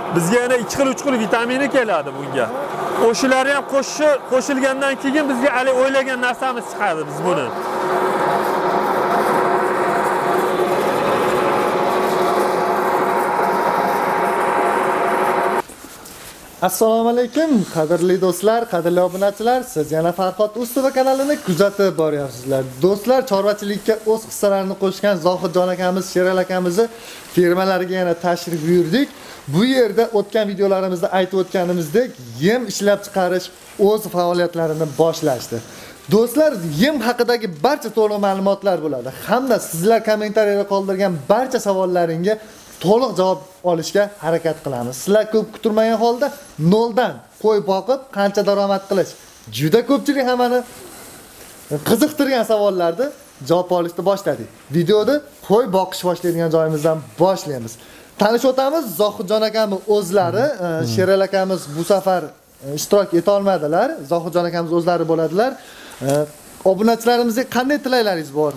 bizga yana 2 xil 3 xil vitamini keladi bunga. O'shilari ham qo'shilgandan keyin bizga hali o'ylagan narsamiz chiqadi biz buni. Assalomu alaykum, qadrli do'stlar, qadrli obunachilar. Siz yana Farhod Ustova kanalini kuzatib boryapsizlar. Do'stlar, chorvachilikka o'z hissalarini qo'shgan Zohidjon akamiz, Sherali akamizni fermalariga yana tashrif buyurdik. Bu yerda o'tgan videolarimizda aytib o'tganimizdek, yem ishlab chiqarish o'z faoliyatlarini boshlashdi. Do'stlar, yem haqidagi barcha to'liq ma'lumotlar bo'ladi. Hamda sizlar kommentariyada qoldirgan barcha savollaringga to'liq javob olishga harakat qilamiz. Sizlar ko'p kutilmagan holda noldan qo'y boqib qancha daromad qilish. Juda ko'pchilik hammani qiziqtirgan savollarni javob olishni boshladik. Videoni qo'y boqish boshlaydigan joyimizdan boshlaymiz. Tanishib o'tamiz, Zohidjon akamiz o'zlari, Sherali akamiz bu safar ishtirok eta olmadilar. Zohidjon akamiz o'zlari bo'ladilar. Obunachilarimizga qanday tilaklaringiz bor?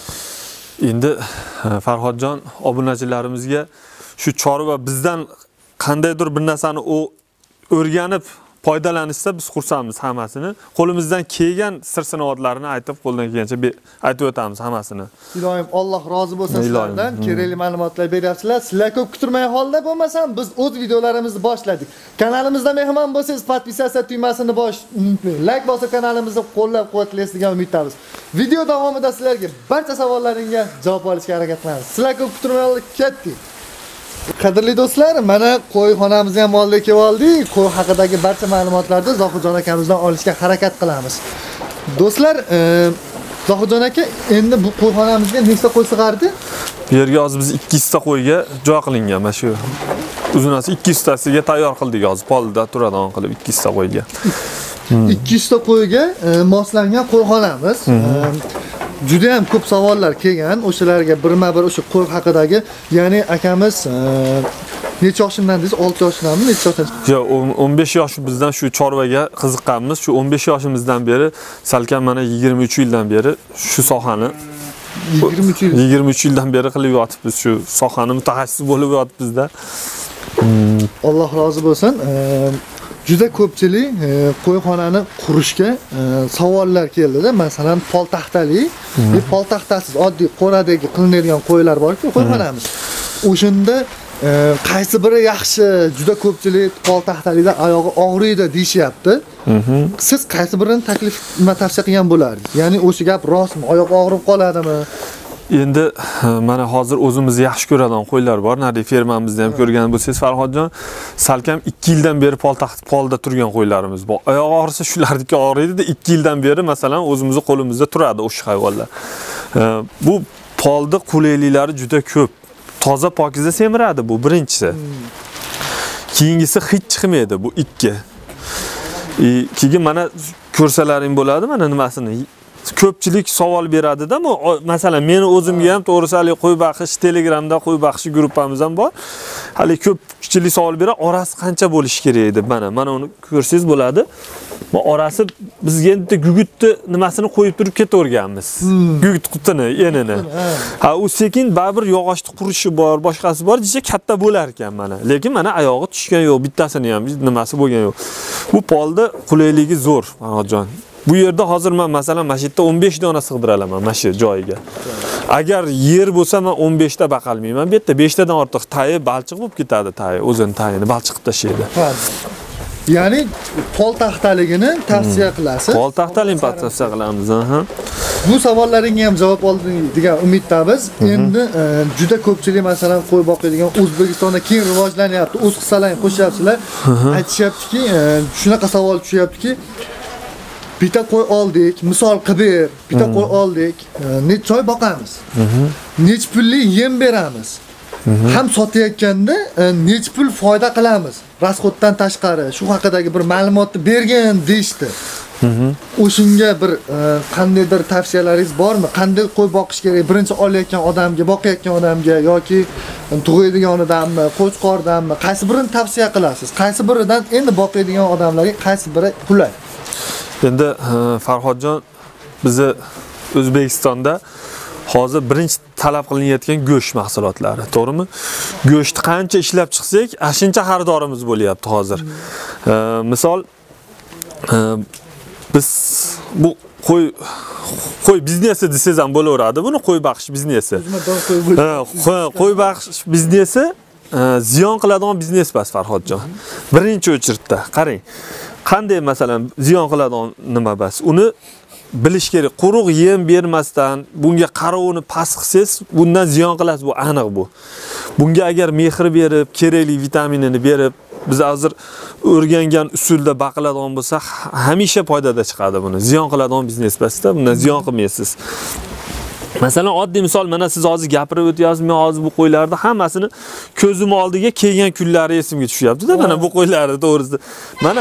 Endi Farhodjon obunachilarimizga shu chorva bizdan qandaydir bir narsani o'rganib foydalanishsa biz xursandmiz hammasini. Qo'limizdan kelgan sir-sinoatlarini aytib, qo'ldan kelgancha aytib o'tamiz hammasini. Iloyim Alloh rozi bo'lsin sizlardan. Kerakli ma'lumotlar beryapsizlar. Sizlar ko'p kutilmagan holda bo'lmasam biz o'z videolarimizni boshladik. Kanalimizda mehmon bo'lsangiz, podpisatsiya tugmasini unutmang. Like bosib kanalimizni qo'llab-quvvatlaysiz degan umiddamiz. Video davomida sizlarga barcha savollaringizga javob olishga harakat qilamiz. Sizlar ko'p kutilmagan holda ketdik. Qadrli do'stlar, mana qo'yxonamizga ham oldik kelib oldik. Qo'y haqidagi barcha ma'lumotlarni Zohidjon akamizdan olishga harakat qilamiz. Do'stlar, Zohidjon aka, endi bu qo'yxonamizga nechta qo'y sig'ardi? Bu yerga hozir biz 200 ta qo'yga joy qilingan. Mana shu uzunasi 200 tasiga tayyor qildik hozir. Polda turadigan qilib 200 ta qo'yga. 200 ta qo'yga moslangan qo'yxonamiz. Juda ham ko'p savollar kelgan, o'shalarga birma-bir o'sha qo'y haqidagi, ya'ni akamiz necha yoshimdan deysiz, 6 yoshdanmi, necha yoshdan? Yo'q, 15 yosh bizdan shu chorvaga qiziqqanmiz. Shu 15 yoshimizdan beri, salkam mana 23 yildan beri shu sohani 23 yildan beri qilib yotibmiz. Shu sohani mutaxassis bo'lib yotibmizda. Alloh rozi bo'lsin. Juda ko'pchilik qo'yxonani qurishga savollar keldi-da. Masalan, poltaxtali, poltaxtasiz oddiy qo'radagi qilinadigan qo'ylar bor-ku, qo'yxonamiz. O'shunda qaysi biri yaxshi? Juda ko'pchilik poltaxtalida oyog'i og'riydi deyishyapti. Siz qaysi birini tavsiya qilgan bo'lardingiz? Ya'ni o'sha gap rostmi? Oyoq og'rib qoladimi? Endi mana hozir o'zimiz yaxshi ko'radigan qo'ylar bor. Nari fermamizda ham ko'rgan bo'lsangiz Farhodjon, salkam 2 yildan beri polda turgan qo'ylarimiz bor. Oyoq og'risa shularniki og'riydi-da, 2 yildan beri masalan o'zimizning qo'limizda turadi o'sha hayvonlar. Bu polda qulayliklari juda ko'p. Toza pokiza semiradi bu birinchisi. Keyingisi hech chiqmaydi bu ikki. Keyin mana ko'rsalaring bo'ladi, mana nimasini. Ko'pchilik savol beradi-da, masalan, meni o'zimga ham to'g'risi hali qo'y baqish Telegramda qo'y baqish gruppamiz ham bor. Hali ko'pchilik savol beradi, orasi qancha bo'lishi kerak edi? Mana uni ko'rsangiz bo'ladi. Bu orasi bizga endi gugutni nimasini qo'yib turib ketaverganmiz. Gugut qutini, enini. Ha, u sekin baribir yog'ochni qurishi bor, boshqasi bor, jicha katta bo'lar ekan mana. Lekin mana oyog'i tushgan yo'q, bittasini ham nimasi bo'lgan yo'q. Bu polda qulayligi zo'r, Farhodjon. Bu yerda hozir men masalan mana shu yerda 15 dona sig'diralaman mana shu joyiga. Agar yer bo'lsa men 15 ta baqalmayman. Bu yerda 5 tadan ortiq tayi balchiq bo'lib ketadi, tayi o'zini tayini balchiq tashlaydi. Ya'ni poltaxtaligini tavsiya qilasiz. Poltaxtaligini tavsiya qilamiz, Bu savollaringga ham javob oldik degan umiddamiz. Endi juda ko'pchilik masalan qo'y boqadigan O'zbekistonda keng rivojlanyapti. O'z hissalarini qo'shyapsizlar. Aytishyaptiki, shunaqa savol tushyaptiki, bitta qo'y oldik, misol qilib bitta qo'y oldik, necha oy boqamiz? Necha pulli yem beramiz? Ham sotayotganda necha pul foyda qilamiz? Rasxoddan tashqari shu haqidagi bir ma'lumotni bergan deyshti. O'shunga bir qandaydir tavsiyalaringiz bormi? Qanday qo'y boqish kerak? Birinchi olayotgan odamga, boqayotgan odamga yoki tug'aydigan odammi, qo'chqordanmi? Qaysi birini tavsiya qilasiz? Qaysi biridan endi boqaydigan odamlarga qaysi biri qulay? Endi Farhodjon, bizi O'zbekistonda hozir birinchi talab qilinayotgan go'sht mahsulotlari, to'g'rimi? Go'shtni qancha ishlab chiqsak, shuncha xaridorimiz bo'lyapti hozir. Misol biz bu qo'y biznesi desangiz ham bo'laveradi. Buni qo'y baqish biznesi. Qo'y baqish biznesi ziyon qiladigan biznes emas, Farhodjon. Birinchi o'chirtda qarang. Qanday masalan ziyon qiladigan nima bas? Uni bilish kerak. Quruq yem bermasdan, bunga qarovini past qilsangiz, bundan ziyon qilasiz, bu aniq bu. Bunga agar mehr berib, kerakli vitaminini berib, biz hozir o'rgangan usulda baqiladigan bo'lsa, hamisha foydada chiqadi buni. Ziyon qiladigan biznes emasda, bundan ziyon qilmaysiz. Masalan, oddiy misol, mana siz hozir gapirib o'tyapsiz, men hozir bu qo'ylarni hammasini ko'zim oldiga kelgan kunlari esimga tushyapti-da, mana bu qo'ylarni to'g'risida. Mana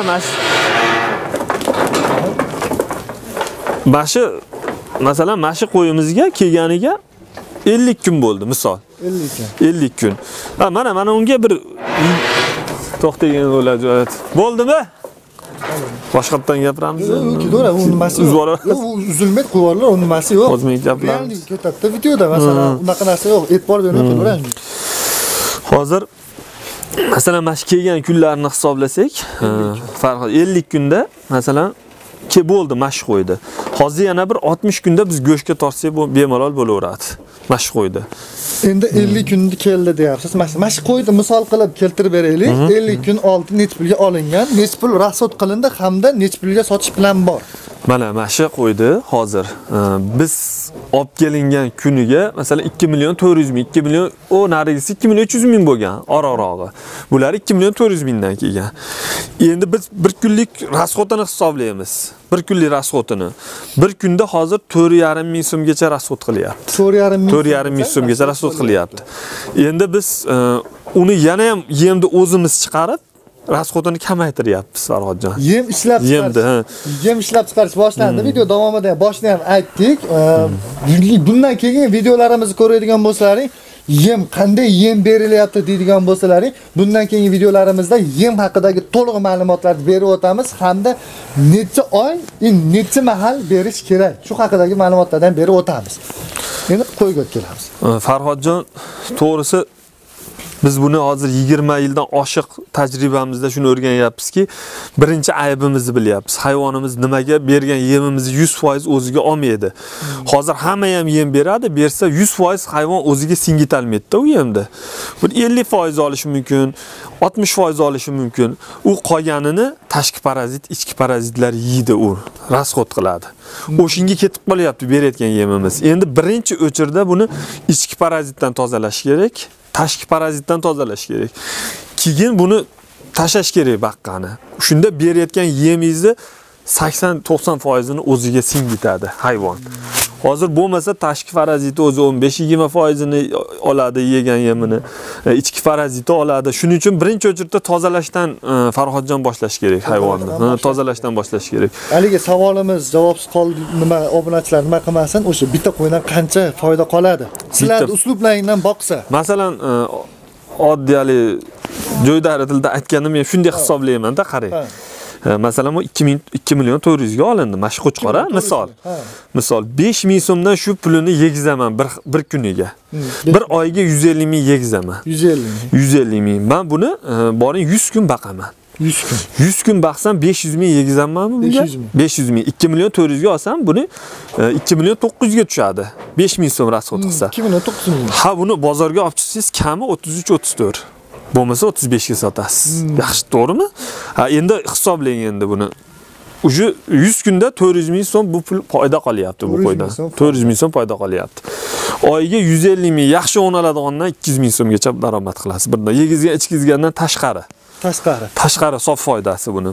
mashi masalan, mashi qo'yimizga kelganiga 50 kun bo'ldi, misol. 50 kun. Mana unga bir to'xtagan bo'ladi. Bo'ldimi? Boshqatdan gapiramiz. To'g'ri, u nimasi yo'q. Uzilmaydi, qo'yvorlar, u nimasi yo'q. O'zimiz gapiramiz. Ko'tatda videoda masalan unaqa narsa yo'q. E'tibor bermay qo'yaveramiz. Hozir masalan, mash kelgan kunlarni hisoblasak, Farhod 50 kunda masalan bo'ldi, mash qo'ydi. Hozir yana bir 60 kunda biz go'shtga tortsak, bu bemalol bo'laveradi. Mash qo'ydi. Endi 50 kunda keldi deyapsiz. Mash qo'ydi misol qilib keltirib beraylik. 50 kun oldin necha pulga olingan, necha pul rasxod qilindi hamda necha pulga sotish bilan bor. Mana mashi qo'ydi hozir. Biz olib kelingan kuniga masalan 2 million 400 ming, 2 million o narigisi 2 million 300 ming bo'lgan, ororog'i. Bular 2 million 400 mingdan kelgan. Endi biz bir kunlik rasxodini hisoblaymiz. Bir kunlik rasxodini. Bir kunda hozir 4,5 ming so'mgacha rasxod qilyapti. 4,5 ming so'mgacha rasxod qilyapti. Endi biz uni yana ham yemni o'zimiz chiqarib rasxodini kamaytiryapmiz, Farhodjon. Yem ishlab chiqarish boshlandi. Video davomida boshida ham aytdik. Bundan keyin videolarimizni ko'radigan bo'lsalaring, yem qanday yem berilyapti deydigan bo'lsalaring, bundan keyingi videolarimizda yem haqidagi to'liq ma'lumotlarni berib o'tamiz hamda necha oy, necha mahal berish kerak, shu haqidagi ma'lumotlardan berib o'tamiz. Endi qo'yga kelamiz. Farhodjon, to'g'risi biz buni hozir 20 yildan oshiq tajribamizda shuni o'rganyapmizki, birinchi aybimizni bilyapmiz. Hayvonimiz nimaga bergan yemimizni 100% o'ziga olmaydi. Hozir hamma ham yem beradi, bersa 100% hayvon o'ziga singitolmaydi-da u yemda. Bir 50% olishi mumkin, 60% olishi mumkin. U qolganini tashqi parazit, ichki parazitlar yeydi, u rasxod qiladi. O'shinga ketib qolyapti berayotgan yemimiz. Endi birinchi o'chirda buni ichki parazitdan tozalash kerak. Tashqi parazitdan tozalash kerak. Keyin buni tashlash kerak baqqani. Shunda berayotgan yemingizni 80-90% ni o'ziga singitadi hayvon. Hozir bo'lmasa tashqi paraziti o'zi 15-20% ni oladi yegan yemini, ichki paraziti oladi. Shuning uchun birinchi o'chirda tozalashdan Farhodjon boshlash kerak hayvonni. Tozalashdan boshlash kerak. Haligi savolimiz javobsiz qoldi, nima obunachilar nima qilmasin, o'sha bitta qo'ydan qancha foyda qoladi? Sizlar uslublaringdan boqsa. Masalan, oddiy jo'ydari tilda aytganim men shunday hisoblayman-da, qarang. Masalan, bu 2 million 400 ga olindi. Mash qo'chqora misol. Misol 5 ming so'mdan shu pulini yegizaman bir kuniga. Bir oyga 150 ming yegizaman. 150 ming. Men buni boring 100 kun baqaman. 100 kun baqsam 500 ming yegizammanmi bunga? 500 ming. 2 million 400 ga olsam buni 2 million 900 ga tushadi. 5 ming so'm rasxod qilsa. 2 million 900 ming. Ha, buni bozorga olib chiqsangiz kami 33-34. Bo'lmasa 35 ga sotasiz. Yaxshi, to'g'rimi? Ha, endi hisoblang endi buni. Uje 100 kunda 400 ming so'm bu pul foyda qolyapti bu qo'ydan. 400 ming so'm foyda qolyapti. Oyiga 150 ming yaxshi o'naladigandan 200 ming so'mgacha daromad qilasiz. Birdan yegizgan ichkizgandan tashqari. Tashqari sof foydasi buni.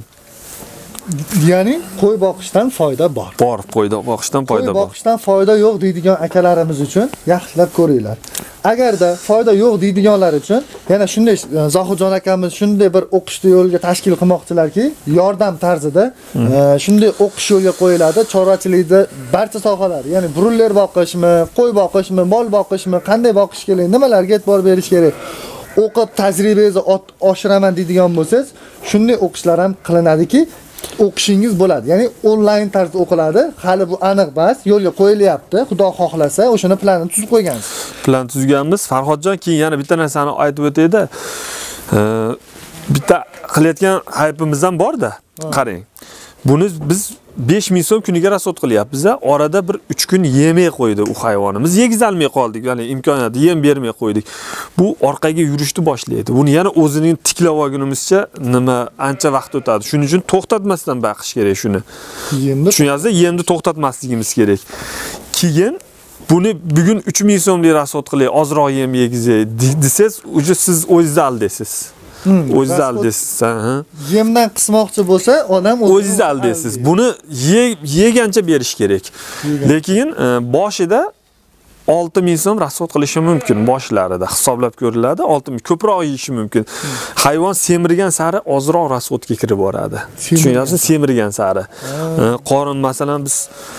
Ya'ni qo'y boqishdan foyda bor. Qo'y boqishdan foyda bor. Qo'y boqishdan foyda yo'q deydigan akalarimiz uchun yaxshilab ko'ringlar. Agarda foyda yo'q deydiganlar uchun yana shunday Zohidjon akamiz shunday bir o'qishni yo'lga tashkil qilmoqchilarki, yordam tarzida shunday o'qish yo'lga qo'yiladi. Chorvachilikda barcha sohalar, ya'ni brunler boqishmi, qo'y boqishmi, mol boqishmi, qanday boqish kerak, nimalarga e'tibor berish kerak, o'qib tajribangizni oshiraman deydigan bo'lsangiz, shunday o'qishlar ham qilinadiki, o'qishingiz bo'ladi. Ya'ni onlayn tarzda o'qiladi. Hali bu aniq emas, yo'lga qo'yilyapti. Xudo xohlasa, o'shani planini tuzib qo'ygansiz. Plan tuzganmiz. Farhodjon keyin yana bitta narsani aytib o'taydi. Bitta qilayotgan haypimiz ham bor-da. Qarang. Buni biz 5000 so'm kuniga rasod qilyapmiz. Orada bir 3 kun yemay qo'ydi u hayvonimiz. Yegizalmay qoldik, ya'ni imkoniyat yem bermay qo'ydik. Bu orqaga yurishni boshlaydi. Buni yana o'zining tiklab olgunimizcha ancha vaqt o'tadi. Shuning uchun to'xtatmasdan baqish kerak shuni. Tushunyapsizmi? Yemni to'xtatmasligimiz kerak. Keyin buni bugun 3000 so'mlik rasod qilay, ozroq yem yegizay desiz, uje siz o'zingizni aldaysiz. O'zingiz aldaysiz. Yemdan qismoqchi bo'lsa, odam o'zingiz aldaysiz. Buni yegancha berish kerak. Lekin boshida 6000 so'm rasod qilishi mumkin boshlarida hisoblab ko'riladi. 6000 ko'proq yeyishi mumkin. Hayvon semirgan sari ozroq rasodga kirib boradi. Tushunyapsizmi? Semirgan sari. Qorin masalan biz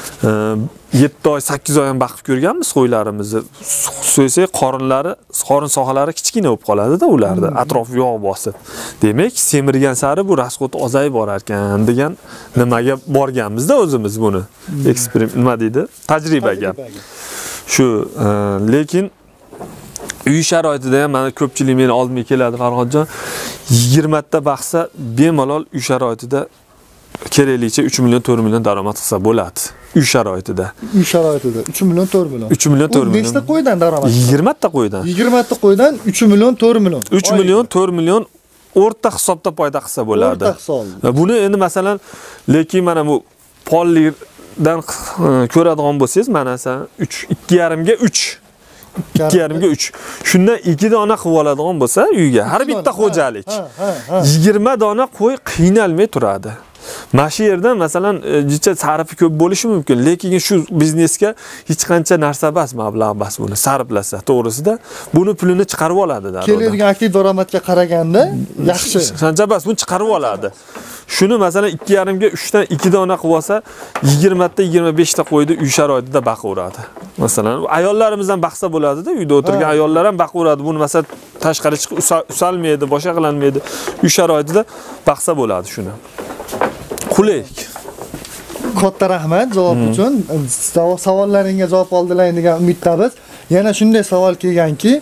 7 oy, 8 oy ham baqib ko'rganmiz qo'ylarimizni. So'ysak qorin sohalari kichkina bo'lib qoladi-da ularda, atrofi yog' bosib. Demak, semirgan sari bu rasxod ozayib borar ekan degan nimaga borganmiz-da o'zimiz buni. Eksperiment nima deydi? Tajribaga. Shu, lekin uy sharoitida ham mana ko'pchilik meni oldimga keladi Farhodjon. 20 ta baqsa bemalol uy sharoitida keraklicha 3 million 4 million daromad qilsa bo'ladi. Uy sharoitida. Uy sharoitida 3 million 4 million. 3 million 4 million. Nechta qo'ydan daromad? 20 ta qo'ydan. 20 ta qo'ydan 3 million 4 million. 3 million 4 million o'rta hisobda foyda qilsa bo'ladi. O'rta hisob. Buni endi masalan, lekin mana bu pollidan ko'radigan bo'lsangiz, mana 2,5 ga 3. 2,5 ga 3. Shundan 2 dona qilib oladigan bo'lsa uyga, har bitta xo'jalik 20 dona qo'y qiynalmay turadi. Mana shu yerdan masalan jicha sarfi ko'p bo'lishi mumkin, lekin shu biznesga hech qancha narsa bas, mablag' bas buni sarflasa, to'g'risida buni pulini chiqarib oladi darrov. Keladigan aktiv daromadga qaraganda yaxshi. Qancha bas buni chiqarib oladi. Shuni masalan 2,5 ga 3 dan 2 dona qilib olsa, 20 ta 25 ta qo'ydi uy sharoitida baqaveradi. Masalan, ayollarimiz ham baqsa bo'ladi-da, uyda o'tirgan ayollar ham baqaveradi. Buni masalan tashqari chiqib usalmaydi, boshqa qilinmaydi. Uy sharoitida baqsa bo'ladi shuni. Qulay. Katta rahmat javob uchun. Savollaringga javob oldilaring degan umiddamiz. Yana shunday savol kelganki,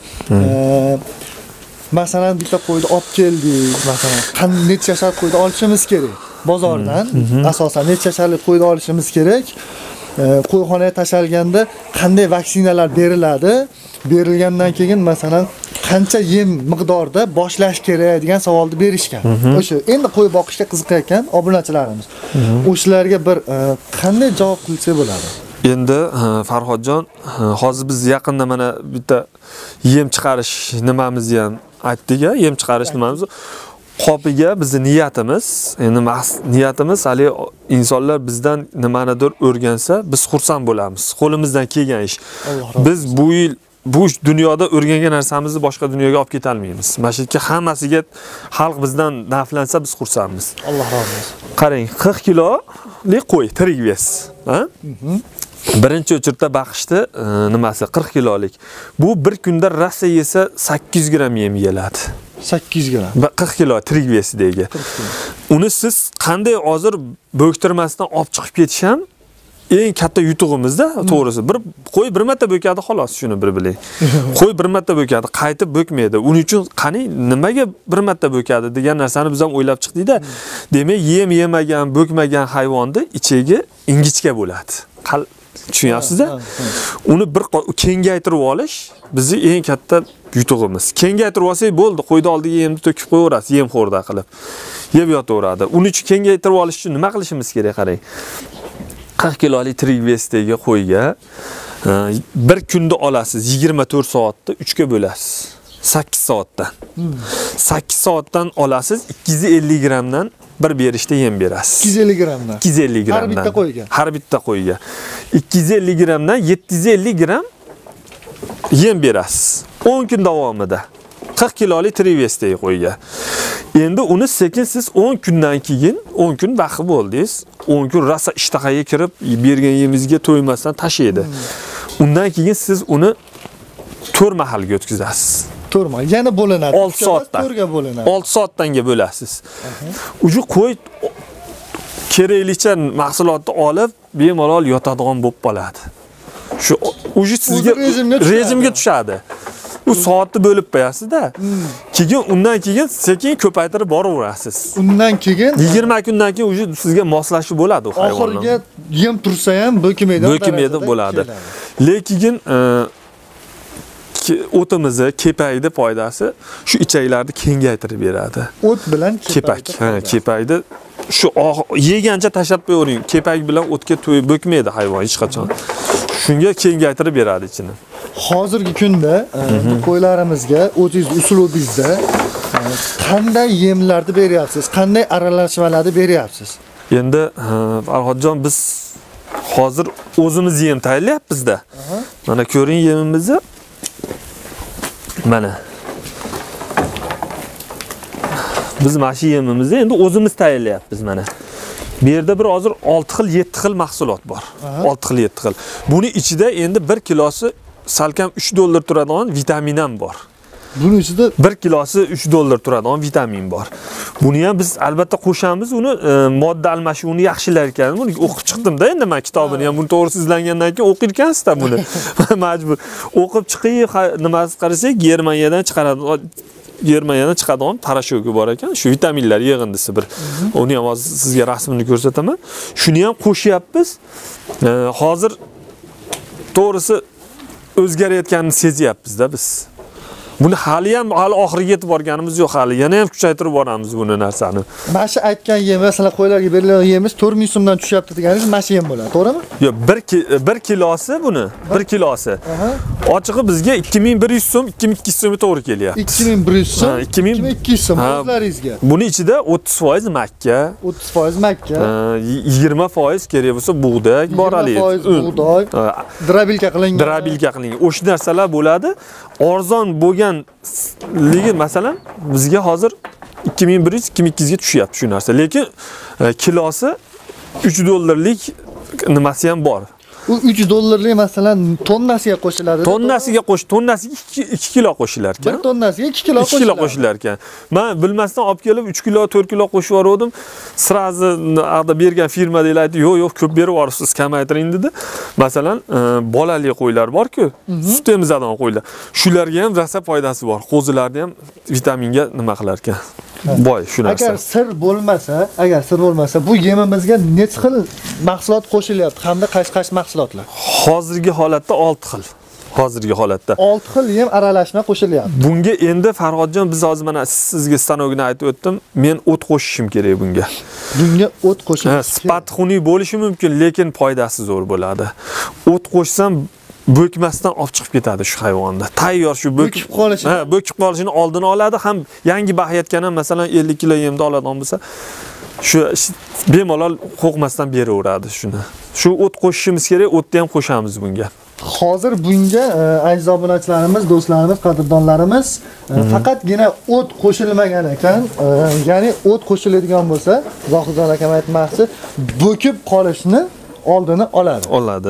masalan bitta qo'yni olib keldik, masalan, necha yashar qo'yni olishimiz kerak? Bozordan asosan necha yasharlik qo'yni olishimiz kerak? Qo'yxonaga tashalganda qanday vaksinalar beriladi? Berilgandan keyin masalan qancha yem miqdorida boshlash kerak degan savolni berishgan. O'sha endi qo'y boqishga qiziqayotgan obunachilarimiz. O'shalarga bir qanday javob qilsa bo'ladi? Endi Farhodjon, hozir biz yaqinda mana bitta yem chiqarish nimamizni ham aytdik-a, yem chiqarish nimamiz. Qopiga bizning niyatimiz, endi niyatimiz hali insonlar bizdan nimanidir o'rgansa, biz xursand bo'lamiz. Qo'limizdan kelgan ish. Biz bu dunyoda o'rgangan narsamizni boshqa dunyoga olib keta olmaymiz. Mana shu yerga hammasiga xalq bizdan naflansa biz xursandmiz. Alloh razı olsun. Qarang, 40 kilolik qo'y, tirik ves, ha? Birinchi o'chirda baqishdi, nimasi 40 kilolik. Bu bir kunda rasa yesa 800 gram yem yeyiladi. 800 gram. 40 kilo tirik vesidagi. Uni siz qanday hozir bo'ktirmasdan olib chiqib ketish ham eng katta yutug'imizda, to'g'risi. Bir qo'y bir marta bo'kadi xolos, shuni bir biling. Qo'y bir marta bo'kadi, qaytib bo'kmaydi. Uning uchun qani nimaga bir marta bo'kadi degan narsani biz ham o'ylab chiqdik-da. Demak, yem yemagan, bo'kmagan hayvonni ichiga ingichka bo'ladi. Tushunyapsiz-da? Uni bir kengaytirib olish bizning eng katta yutug'imiz. Kengaytirib olsak bo'ldi, qo'yni oldiga yemni to'kib qo'yaverasiz, yem xo'rda qilib. Yeb yotaveradi. Uning uchun kengaytirib olish uchun nima qilishimiz kerak, qarang. 40 kilolik tirik vesdagi qo'yga bir kunda olasiz, 24 soatda 3 ga bo'lasiz. 8 soatdan. 8 soatdan olasiz, 250 gramdan bir berishda yem berasiz. 250 gramdan. 250 gramdan. Har bitta qo'yga. Har bitta qo'yga. 250 gramdan 750 gram yem berasiz. 10 kun davomida. 40 kilolik trivesdagi qo'yga. Endi uni sekin siz 10 kundan keyin, 10 kun vaqti bo'ldingiz. 10 kun rasa ishtahaga kirib, bergan yemizga to'ymasdan tashlaydi. Undan keyin siz uni 4 mahalga o'tkazasiz. 4 mahal. Yana bo'linadi. 6 soatdan. 4 ga bo'linadi. 6 soatdanga bo'lasiz. Uju qo'y keraklicha mahsulotni olib, bemalol yotadigan bo'lib qoladi. Shu uji sizga rejimga tushadi. U soatni bo'lib qo'yasiz-da. Undan keyin sekin ko'paytirib boraverasiz. Undan keyin 20 kundan keyin uji sizga moslashib bo'ladi u hayvonlar. Oxirga yem tursa ham bo'kimaydi bo'ladi. Lekin o'timizni, kepakni foydasi shu ichaklarni kengaytirib beradi. O't bilan kepakni shu yegancha tashlab qo'ying. Kepak bilan o'tga to'yib bo'kmaydi hayvon hech qachon. Shunga kengaytirib beradi ichini. Hozirgi kunda bu qo'ylarimizga o'zingiz uslubingizda qanday yemlarni beryapsiz? Qanday aralashmalarni beryapsiz? Endi Farhodjon, biz hozir o'zimiz yem tayyorlayapmiz-da. Mana ko'ring yemimizni. Mana. Biz mashi yemimizni endi o'zimiz tayyorlayapmiz mana. Bu yerda bir hozir 6 xil, 7 xil mahsulot bor. 6 xil, 7 xil. Buni ichida endi 1 kilosi salkam $3 turadigan vitamin ham bor. Buni ichida 1 kilosi $3 turadigan vitamin bor. Buni ham biz albatta qo'shamiz, uni modda almashuvini yaxshilar ekan. Buni o'qib chiqdim-da, endi men kitobini ham buni to'g'ri sizlangandan keyin o'qir ekansiz-da buni. Majbur o'qib chiqib, nimasi qarasak, Germaniyadan chiqadigan parashoki bor ekan. Shu vitaminlar yig'indisi bir. Uni ham hozir sizga rasmini ko'rsataman. Shuni ham qo'shyapmiz. Hozir to'g'risi o'zgarayotganini sezyapmiz-da biz. Buni hali oxiriga yetib borganimiz yo'q hali. Yana ham kuchaytirib boramiz buni narsani. Mana shu aytgan yem, masalan, qo'ylarga berilgan yemiz 4000 so'mdan tushyapti deganingiz mana shu yem bo'ladi, to'g'rimi? Yo'q, 1 kilosi buni, 1 kilosi. Ochig'i bizga 2100 so'm, 2200 so'mga to'g'ri kelyapti. 2100 so'm, 2200 so'm o'zlaringizga. Buni ichida 30% makka, 30% makka, 20% kerak bo'lsa bug'doy bor hali. 20% bug'doy, drabilka qilingan. O'sha narsalar bo'ladi. Arzon bo'lganligi masalan bizga hozir 2100-2200 ga tushyapti shu narsa. Lekin kilosi $3lik nimasi ham bor. U $3 masalan tonnasiga qo'shiladi. Tonnasiga 2 kilo qo'shilar ekan. 1 tonnasiga 2 kilo qo'shilar ekan. Men bilmasdan olib kelib 3 kilo, 4 kilo qo'shib yubordim. Sirazi aqda bergan firmadagilar aytdi, "Yo'q, ko'p berib yuborsiz, kamaytiring" dedi. Masalan, bolali qo'ylar bor-ku, sut emizadigan qo'ylar. Shularga ham rosa foydasi bor. Qo'zilarni ham vitaminga nima qilar ekan. Boy shu narsa. Agar sir bo'lmasa, bu yemimizga necha xil mahsulot qo'shilyapti hamda qaysi mahsulotlar? Hozirgi holatda 6 xil. 6 xil yem aralashma qo'shilyapti. Bunga endi Farhodjon, biz hozir mana sizga stanogini aytib o'tdim. Men o't qo'shishim kerak bunga. Bunga o't qo'shishim. Sifatxuniy bo'lishi mumkin, lekin foydasi zo'r bo'ladi. O't qo'shsam bo'kmasdan olib chiqib ketadi shu hayvonni. Tayyor shu bo'kib qolishini oldini oladi. Ham yangi baxyatgan ham masalan 50 kilo yemni oladigan bo'lsa, shu bemalol qo'rqmasdan beraveradi shuni. Shu o't qo'shishimiz kerak, o'tni ham qo'shamiz bunga. Hozir bunga aziz obunachilarimiz, do'stlarimiz, qadrdonlarimiz faqatgina o't qo'shilmagan ekan. Ya'ni o't qo'shiladigan bo'lsa, Zohidjon akam aytmoqchi, bo'kib qolishni oldini oladi.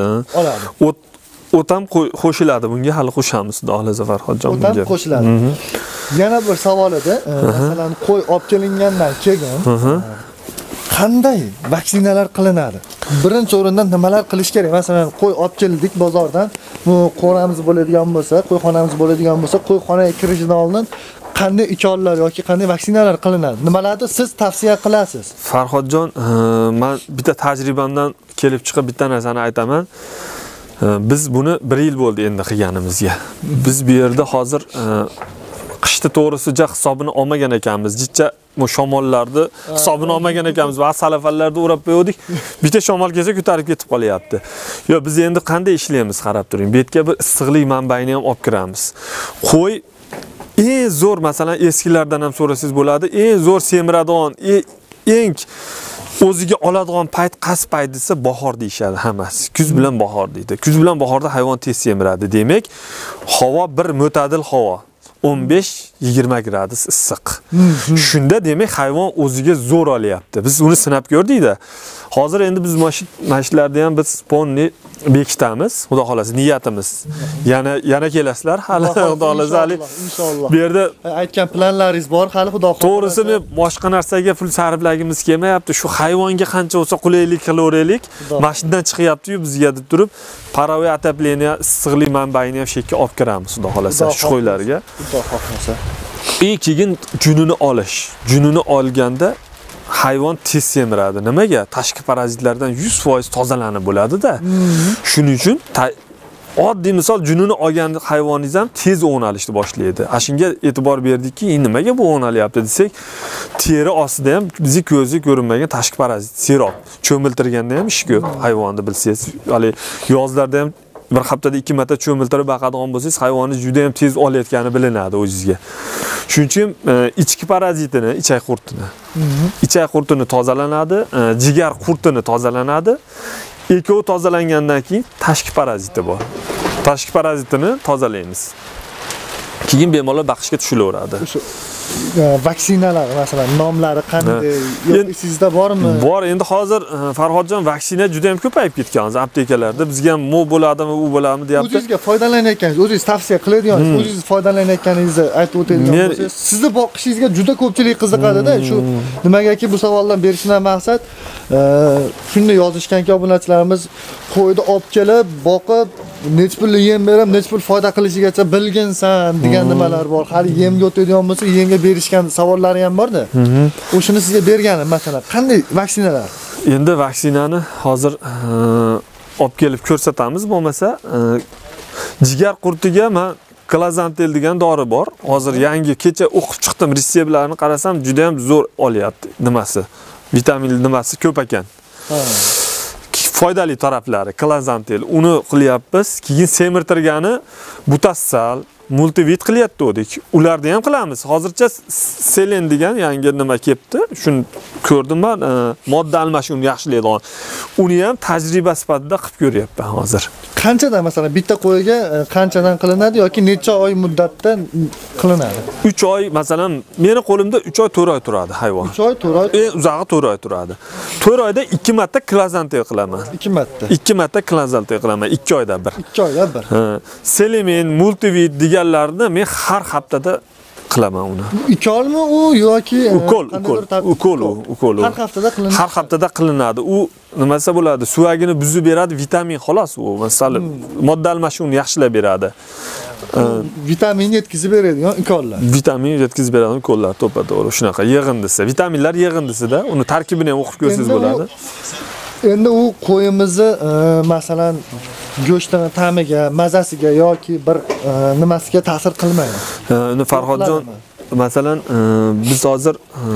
O't ham qo'shiladi. Bunga hali qo'shamiz, Xudo xolasa Farhodjon bunga. O't ham qo'shiladi. Yana bir savol edi. Masalan, qo'y olib kelingandan keyin qanday vaksinalar qilinadi? Birinchi o'rinda nimalar qilish kerak? Masalan, qo'y olib keldik bozordan, bu qo'ramiz bo'ladigan bo'lsa, qo'yxonamiz bo'ladigan bo'lsa, qo'yxonaga kirishidan oldin qanday ukollar yoki qanday vaksinalar qilinadi? Nimalarni siz tavsiya qilasiz? Farhodjon, men bitta tajribamdan kelib chiqib bitta narsani aytaman. Biz buni 1 yil bo'ldi endi qilganimizga. Biz bu yerda hozir qishda to'g'risicha hisobini olmagan ekanmiz. Jicha bu shamollarni hisobini olmagan ekanmiz va salafallarda o'rab qo'ydik. Bitta shamol kelsa ko'tarib ketib qolyapti. Yo, biz endi qanday ishlaymiz qarab turing. Bu yerga bir issiqlik manbaini ham olib kiramiz. Qo'y eng zo'r, masalan, eskilardan ham so'rasangiz bo'ladi, eng zo'r semiradigan, eng o'ziga oladigan payt qaysi payt desa bahor deyshadi hammasi. Kuz bilan bahor deydi. Kuz bilan bahorda hayvon tez semiradi. Demak, havo bir mo'tadil havo. 15-20 gradus issiq. Shunda demak hayvon o'ziga zo'r olyapti. Biz uni sinab ko'rdik-da. Hozir endi biz mashinalarda ham biz ponni bekitamiz, xudo xolasa niyatimiz. Yana kelasizlar hali xudo xolasa inshaalloh. Bu yerda aytgan planlaringiz bor, hali xudo xolasa. To'g'risi men boshqa narsaga pul sarflagimiz kelmayapti. Shu hayvonga qancha bo'lsa qulaylik qilaveraylik. Mashinadan chiqyapti-yu bizga deb turib, parovoy otopleniya issiqlik manbaini ham shekka olib kiramiz, xudo xolasa shu qo'ylarga. Xudo xolasa. Keyin junini olish. Junini olganda hayvon tez semiradi. Nimaga? Tashqi parazitlardan 100% tozalanib bo'ladi-da. Shuning uchun oddiy misol junini olgan hayvoningiz ham tez o'nalishni boshlaydi. Shunga e'tibor berdikki, nimaga bu o'nalyapti desak, teri ostida ham bizga ko'zga ko'rinmagan tashqi parazit, sirob cho'miltirganda ham ish ko'p hayvonni bilsangiz. Hali yozlarda ham bir haftada 2 marta cho'miltirib baqadigan bo'lsangiz, hayvoningiz juda ham tez olayotgani bilinadi o'zingizga. Shuning uchun ichki parazitini, ichak qurtini, ichak qurtini tozalanadi, jigar qurtini tozalanadi. Ikkovi tozalangandan keyin tashqi paraziti bor. Tashqi parazitini tozalaymiz. Keyin bemalol baqishga tushilaveradi. Vaksinalar masalan nomlari qanday yoki sizda bormi? Bor, endi hozir Farhodjon vaksina juda ham ko'payib ketgan hozir aptekalarda. Bizga ham mo bo'ladimi, u bo'ladimi deyapti. O'zingizga foydalanayotganingiz, o'zingiz tavsiya qiladiganingiz, o'zingiz foydalanayotganingizni aytib o'tadigan bo'lsangiz, sizni boqishingizga juda ko'pchilik qiziqadi-da. Shu nimagaki bu savoldan berishdan maqsad shunday yozishganki obunachilarimiz qo'yni olib kelib, boqib, nech pul yem berib, nech pul foyda qilishigacha bilginsan degan nimalar bor. Hali yemga o'tadigan bo'lsa, yemga berishgan savollari ham bor-da. O'shini sizga berganim, masalan, qanday vaksinalar? Endi vaksinani hozir olib kelib ko'rsatamiz, bo'lmasa jigar qurtiga men Klazantel degan dori bor. Hozir yangi kecha o'qib chiqdim, retseptlarni qarasam juda ham zo'r olyapti. Nimasi? Vitamin nimasi ko'p ekan. Foydali taraflari Klazantel. Uni qilyapmiz. Keyin semirtirgani Butassal, multivit qilyapti. Ularni ham qilamiz. Hozircha Selen degan yangi nima kelibdi. Shuni ko'rdim men, modda almashinuvni yaxshilaydigan. Uni ham tajriba sifatida qilib ko'ryapman hozir. Qanchadan masalan bitta qo'yga qanchadan qilinadi yoki necha oy muddatda qilinadi? 3 oy masalan meni qo'limda 3 oy 4 oy turadi hayvon. 3 oy 4 oy. Eng uzog'i 4 oy turadi. 4 oyda 2 marta Klazantel qilaman. 2 marta. 2 marta Klazantel qilaman 2 oyda bir. 2 oyda bir. Selemin, multivit deganlarni men har haftada qilaman uni. Ukolmi u yoki ukol. Har haftada qilinadi. Har haftada qilinadi. U nimasi bo'ladi? Suvagini buzib beradi, vitamin xolos u. Masalan, modda almashinuvni yaxshilab beradi. Vitamin yetkazib beradigan ukollar. Vitamin yetkazib beradigan ukollar to'ppa-to'g'ri shunaqa yig'indisi. Vitaminlar yig'indisida, uni tarkibini ham o'qib ko'rsangiz bo'ladi. Endi u qo'yimizni masalan go'shtini ta'miga, mazasiga yoki bir nimasiga ta'sir qilmaydi. Uni Farhodjon masalan biz hozir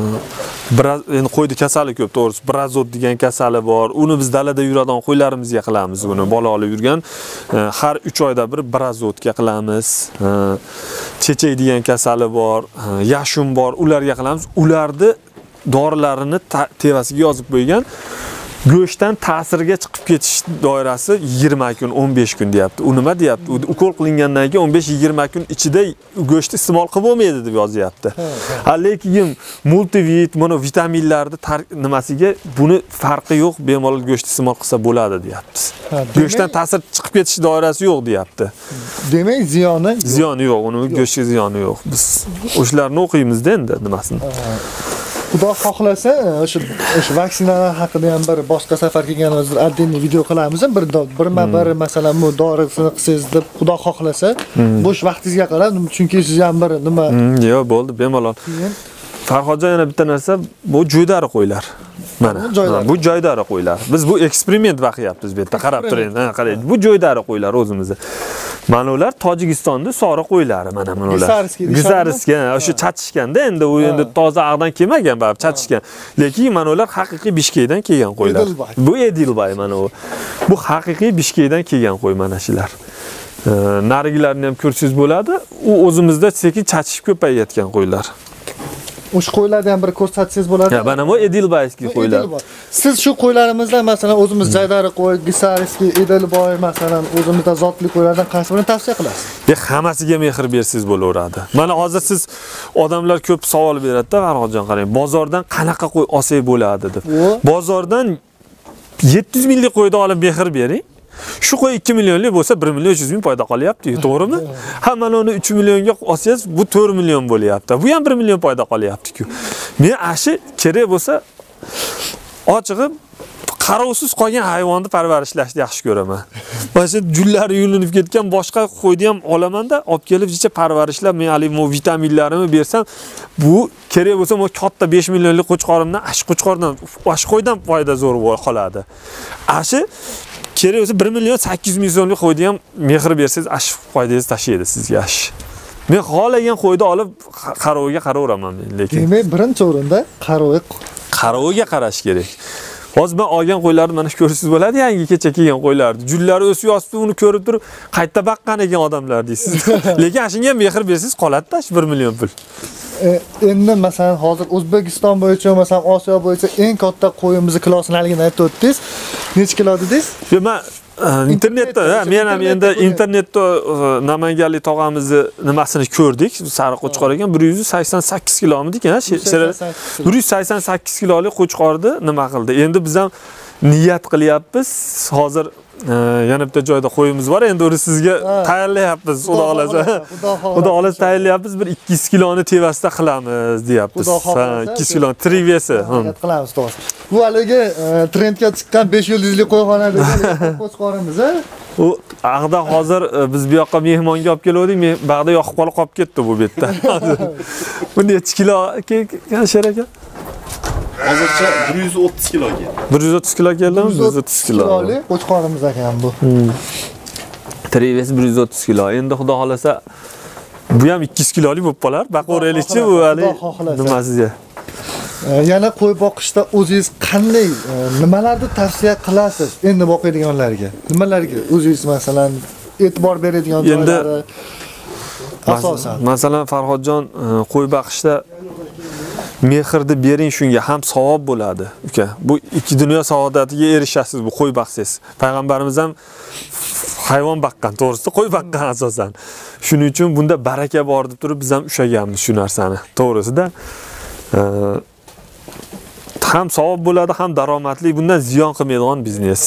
endi qo'ydi kasali ko'p, to'g'risi brazot degan kasali bor. Uni biz dalada yuradigan qo'ylarimizga qilamiz uni. Bola olib yurgan har 3 oyda bir brazotga qilamiz. Chechak degan kasali bor, yashun bor, ularga qilamiz. Ularni dorilarini tevasiga yozib qo'ygan. Go'shtdan ta'sirga chiqib ketish doirasi 20 kun, 15 kun deyapti. U nima deyapti? Ukol qilingandan keyin 15-20 kun ichida go'shtni iste'mol qilib bo'lmaydi deb yozyapti. Lekin multivit, mana vitaminlarni nimasiga buni farqi yo'q, bemalol go'sht iste'mol qilsa bo'ladi deyapti. Go'shtdan ta'sir chiqib ketish doirasi yo'q deyapti. Demak, ziyoni yo'q, uni go'shtga ziyoni yo'q. Biz o'shalarni o'qiymiz-da endi nimasini. Xudo xohlasa, o'sha vaksinalar haqida ham bir boshqa safar kelganimizda отдельный video qilamiz. Bir masalan bu dorisini qilsangiz deb Xudo xohlasa, bo'sh vaqtingizga qarab, chunki siz ham bir nima yo'q bo'ldi, bemalol. Farhodjon yana bitta narsa, bu jo'ydari qo'ylar. Mana bu jo'ydari qo'ylar. Biz bu eksperiment qilyapmiz bu yerda, qarab turing. Qarang, bu jo'ydari qo'ylar o'zimizda. Mana ular Tojikistonda sori qo'ylari, mana ular. Gizariska, o'sha chatishganda endi u endi toza ag'dan kelmagan, baribir chatishgan. Lekin mana ular haqiqiy Bishkekdan kelgan qo'ylar. Bu Edilbay mana u. Bu haqiqiy Bishkekdan kelgan qo'y mana shular. Narigilarni ham ko'rsangiz bo'ladi. U o'zimizda sekin chatishib ko'payayotgan qo'ylar. O'sha qo'ylarni ham bir ko'rsatsangiz bo'ladi. Ya mana bu Edelbayskiy qo'ylar. Siz shu qo'ylarimizdan masalan o'zimiz Jaydari qo'y, Gisariskiy, Edelboy masalan o'zimizda zotli qo'ylardan qaysi birini tavsiya qilasiz? Hammasiga mehr bersiz bo'laveradi. Mana hozir siz odamlar ko'p savol beradi-da, Farhodjon qarang. Bozordan qanaqa qo'y olsak bo'ladi deb. Bozordan 700 minglik qo'yni olib mehr bering. Shu qo'y 2 millionlik bo'lsa 1 million 300 ming foyda qolyapti-ku, to'g'rimi? Ha, mana uni 3 millionga olsangiz bu 4 million bo'lyapti. Bu ham 1 million foyda qolyapti-ku. Men ashi kerak bo'lsa ochig'i qarovsiz qolgan hayvonni parvarishlashni yaxshi ko'raman. Mana shu jullari yulinib ketgan boshqa qo'yni ham olaman-da, olib kelib jicha parvarishlab, men haligi vitaminlarini bersam, bu kerak bo'lsa men katta 5 millionlik qo'chqorimdan, ash qo'chqordan, ash qo'ydan foyda zo'r qoladi. Ashi kerak bo'lsa 1 million 800 ming so'mlik qo'yni ham mehr bersangiz, ash foydangizni tashlaydi sizga ash. Men xohlagan qo'yni olib qaroviga qaraveraman men, lekin. Demak, birinchi o'rinda qaroviga qarash kerak. Hozir men olgan qo'ylarni mana ko'rsangiz bo'ladi, yangi kecha kelgan qo'ylarni. Jullari o'sib yotibdi, uni ko'rib turib, qayta baqqan ekan odamlar deysiz. Lekin ashunga mehr bersangiz qoladi-da 1 million pul. Endi masalan hozir O'zbekiston bo'yicha, masalan Osiyo bo'yicha eng katta qo'yimizni kilosini haligini aytib o'tdingiz. Necha kilo dedingiz? Men internetda, men ham endi internetda Namanganlik tog'amizni nimasini ko'rdik. Sariq qo'chqor ekan, 188 kilomi ekan, 188 kilolik qo'chqorni nima qildi. Endi biz ham niyat qilyapmiz. Hozir yana bitta joyda qo'yimiz bor. Endi uni sizga tayyorlayapmiz, xudo xolasa. Xudo xolasa tayyorlayapmiz. Bir 200 kiloni tevasida qilamiz, deyapmiz. 200 kilo trivesi. Qilamiz to'g'ri. Bu haligi trendga chiqqan 5 yulduzli qo'yxonadagi qo'chqorimiz, a? U ag'da hozir biz bu yoqqa mehmonga olib keldik, men bag'da yoqib qolib ketdi bu betda. Bu necha kilo Sher aka? Hozircha 130 kilo keldi. 130 kilo keldimi? 130 kilo. Qo'chqorimiz ekan bu. Treves 130 kilo. Endi xudo xolasa bu ham 200 kilolik bo'lib qolar. Baqaveraylikchi bu hali nimasiga. Yana qo'y boqishda o'zingiz qanday nimalarni tavsiya qilasiz endi boqadiganlarga? Nimalarga o'zingiz masalan e'tibor beradigan joylari asosan? Masalan Farhodjon qo'y boqishda mehrni bering, shunga ham savob bo'ladi, uka. Bu ikki dunyo saodatiga erishasiz bu qo'y boqsangiz. Payg'ambarimiz ham hayvon boqqan, to'g'risi qo'y boqqan asosan. Shuning uchun bunda baraka bor deb turib biz ham ushlaganmiz shu narsani. To'g'risida ham savob bo'ladi, ham daromadli, bundan ziyon qilmaydigan biznes.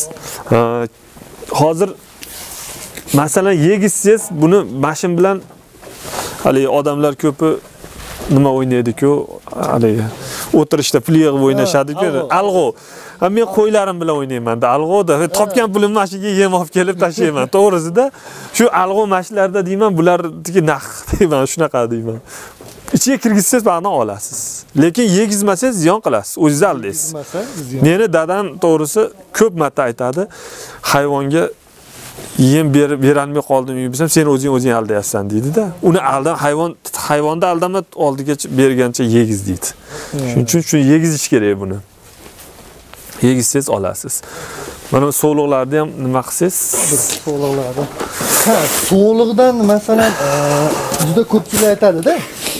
Hozir masalan yegizsiz, buni mashin bilan hali odamlar ko'pi nima o'ynaydi-ku, haligi o'tirishda pul yig'ib o'ynashadi-ku, alg'o. Men qo'ylarim bilan o'ynayman-da, alg'oda. Topgan pulimni mashinga yem olib kelib tashlayman. To'g'risida shu alg'o mashlarda deyman, bularniki naq deyman, shunaqa deyman. Ichiga kirgizsangiz ba'dan olasiz. Lekin yegizmasangiz ziyon qilasiz, o'zingiz aldaysiz. Meni dadam to'g'risi ko'p marta aytadi, hayvonga yem berolmay qoldim desam, sen o'zing aldayapsan deydi-da. Uni hayvonni aldama, oldiga bergancha yegiz deydi. Shuning uchun shu yegizish kerak buni. Yegizsangiz olasiz. Mana so'liqlarni ham nima qilsangiz? So'liqlarni. So'liqdan masalan juda ko'pchilik aytadi-da.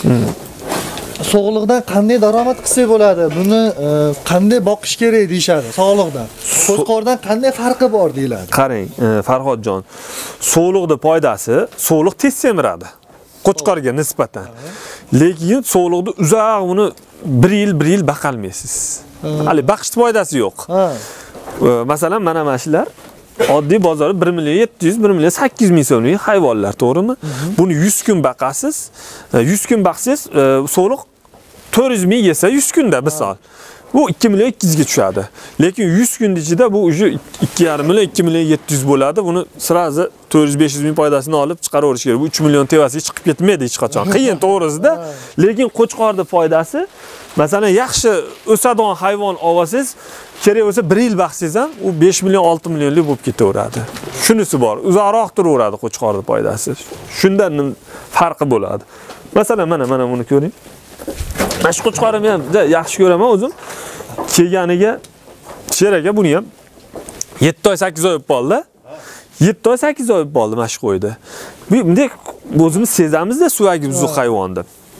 Sog'liqdan qanday daromad qilsak bo'ladi? Buni qanday boqish kerak deyshadi, sog'liqdan. Qo'chqordan qanday farqi bor deyiladi. Qarang, Farhodjon, sog'liqda foydasi, sog'liq tez semiradi. Qo'chqorga nisbatan. Lekin sog'liqda uzoq uni 1 yil baqalmaysiz. Hali baqishning foydasi yo'q. Masalan, mana mashlar oddiy bozorda 1 million 700, 1 million 800 ming so'mlik hayvonlar, to'g'rimi? Buni 100 kun baqasiz. 100 kun baqsangiz, so'liq 400 ming yesa 100 kunda misol. Bu 2 million 200 ga tushadi. Lekin 100 kun ichida bu уже 2,5 million 2 million 700 bo'ladi. Buni sirazi 400-500 ming foydasini olib chiqaraverish kerak. Bu 3 million tevasiga chiqib ketmaydi hech qachon. Qiyin to'g'risida. Lekin qo'chqorning foydasi, masalan, yaxshi o'sadigan hayvon olsangiz, kerak bo'lsa 1 yil baqsangiz ham u 5 million 6 millionlik bo'lib ketaveradi. Shunisi bor. Uzoqroq turaveradi qo'chqorning foydasi. Shundan farqi bo'ladi. Masalan, mana buni ko'ring. Mana shu qo'chqorimni ham yaxshi ko'raman o'zim. Kelganiga Sher aka buni ham 7 oy 8 oy bo'lib qoldi. 7 oy 8 oy bo'lib qoldi mana shu qo'ydi. Bunday o'zimiz sezamiz-da suvagi buzuq hayvonni.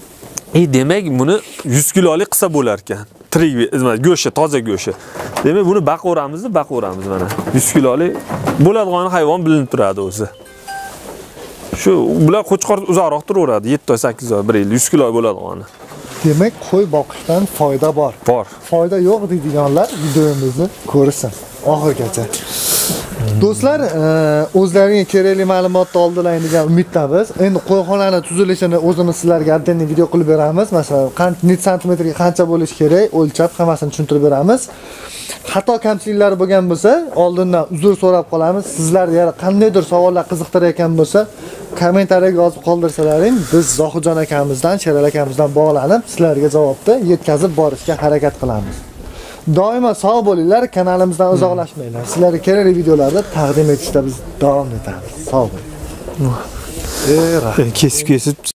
Demak, buni 100 kilolik qilsa bo'lar ekan. Tirik, go'shti, toza go'shti. Demak, buni baqaveramiz mana. 100 kilolik bo'ladigan hayvon bilinib turadi o'zi. Shu bular qo'chqor uzoqroq turaveradi. 7 oy, 8 oy, 1 yil 100 kilo bo'ladigani. Demak, qo'y boqishdan foyda bor. Foyda yo'q deydiganlar videomizni ko'rsin oxirigacha. Do'stlar, o'zlariga kerakli ma'lumotni oldilaring degan umiddamiz. Endi qo'yxonani tuzilishini o'zimiz sizlarga attenni video qilib beramiz. Masalan, qancha santimetrga qancha bo'lishi kerak, o'lchab hammasini tushuntirib beramiz. Xato kamchiliklari bo'lgan bo'lsa, oldindan uzr so'rab qolamiz. Sizlarga yana qandaydir savollar qiziqtirayotgan bo'lsa, kommentariyaga yozib qoldirsalaring, biz Zohidjon akamizdan, Sherali akamizdan bog'lanib, sizlarga javobni yetkazib borishga harakat qilamiz. Doimo sog' bo'linglar, kanalimizdan uzoqlashmanglar. Sizlarga kerakli videolarni taqdim etishda biz davom etamiz. Sog' bo'ling. Kesib